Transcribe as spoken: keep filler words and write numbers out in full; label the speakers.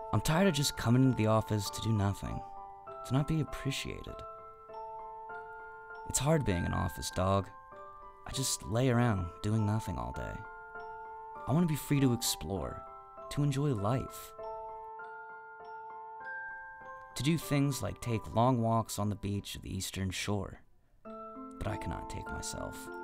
Speaker 1: I'm tired of just coming into the office to do nothing, to not be appreciated. It's hard being an office dog. I just lay around doing nothing all day. I want to be free to explore, to enjoy life. To do things like take long walks on the beach of the Eastern Shore. But I cannot take myself.